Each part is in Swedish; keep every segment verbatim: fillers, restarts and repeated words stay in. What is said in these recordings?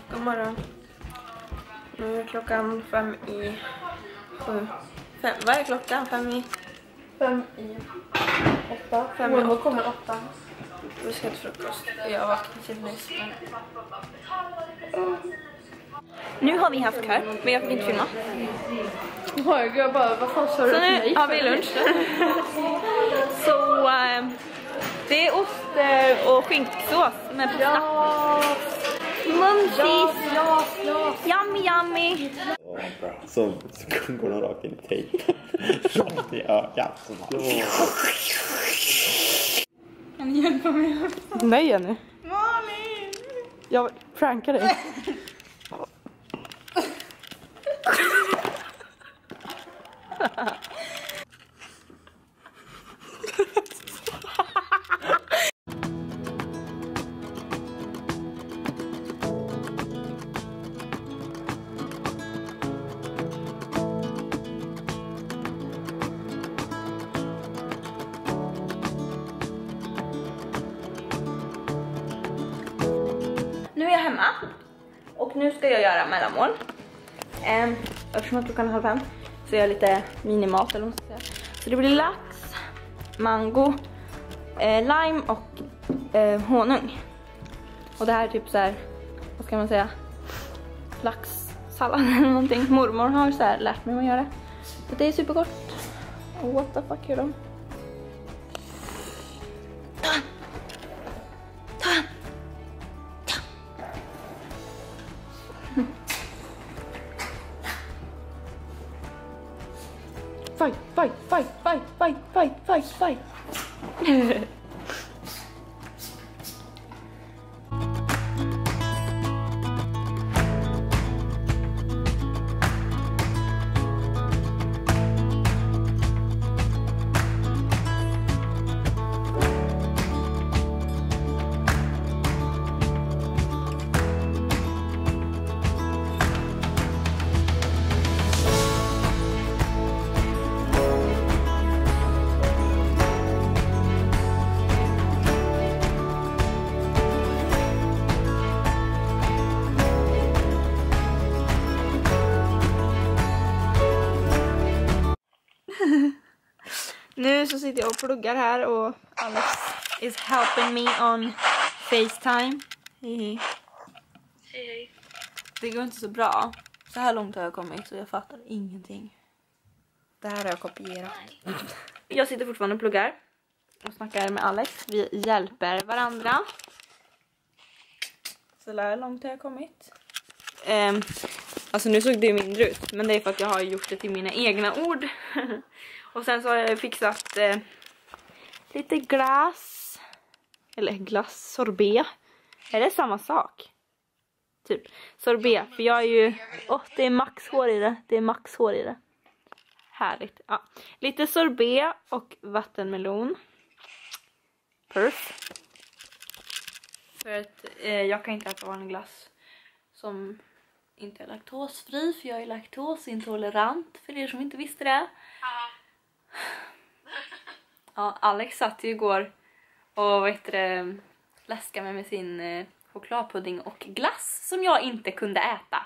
God morgon. Nu är klockan fem i sju. Fem, vad är klockan? Fem i... Fem i åtta. Fem i åtta. kommer åtta. Vi ska äta frukost. Jag vaknade till nyss. Nu har vi haft kör, men jag fick inte filma. Oj, jag bara, vad fan sa du? Så nu har vi lunch. Så äh, det är ost äh, och skinksås med pasta. Ja! Mumsis! Ja, ja! Yummy, yummy! Oh, bra. Så, så går de rakt in i tejpen. Rakt i ögat. Kan ni hjälpa mig? Nej, Jenny. Malin! Jag prankar dig. Nu är jag hemma och nu ska jag göra mellanmål. Um, eftersom att klockan är halv fem så är jag lite minimat eller vad man ska säga. Så det blir lax, mango, eh, lime och eh, honung. Och det här är typ så här, vad ska man säga, laxsallad eller någonting. Mormor har så här lärt mig att göra. Så det är supergott. Oh, what the fuck gör de? Fight, fight, fight, fight, fight, fight, fight, fight. Nu så sitter jag och pluggar här och Alex is helping me on FaceTime. Hej hej. Hej, hej. Det går inte så bra. Så här långt har jag kommit så jag fattar ingenting. Det här har jag kopierat. Jag sitter fortfarande och pluggar och snackar med Alex. Vi hjälper varandra. Så här långt har jag kommit. Um, alltså nu såg det ju mindre ut, men det är för att jag har gjort det till mina egna ord. Och sen så har jag fixat eh, lite glass. Eller glass, sorbet. Är det samma sak? Typ, sorbet. För jag är ju... Åh, oh, det är max hår i det. Det är max hår i det. Härligt. Ja. Lite sorbet och vattenmelon. Perf. För att eh, jag kan inte äta vanlig glass som inte är laktosfri. För jag är laktosintolerant. För er som inte visste det. Ja, Alex satt ju igår och vad heter det, läskade mig med sin eh, chokladpudding och glass som jag inte kunde äta.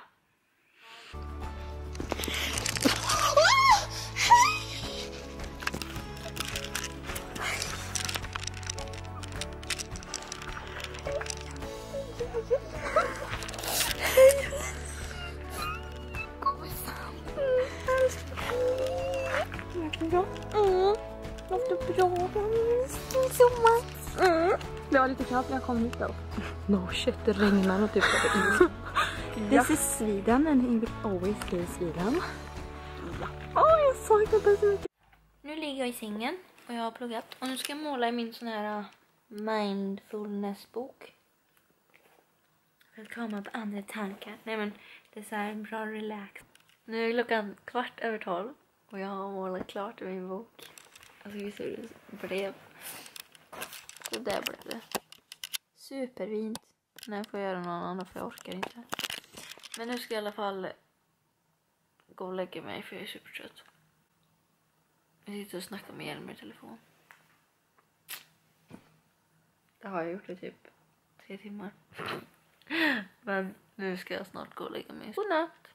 Mm. Låter bra. Så much. Mm. Det var lite kallt när jag kom hit då. No shit, det regnar och typ. This is Sweden and he will always stay Sweden. Ja. Åh, oh, jag saknar det så mycket. Nu ligger jag i sängen och jag har pluggat. Och nu ska jag måla i min sån här uh, mindfulness-bok. För att komma på andra tankar. Nej men, det är så här bra relax. Nu är klockan kvart över tolv. Och jag har målat klart i min bok. Alltså vi ser det brev. Så där blev det. Superfint. Nej, får jag göra någon annan för jag orkar inte. Men nu ska jag i alla fall gå och lägga mig för jag är supertrött. Jag sitter och snackar med Hjelmer i telefon. Det har jag gjort i typ tre timmar. Men nu ska jag snart gå och lägga mig. Godnatt.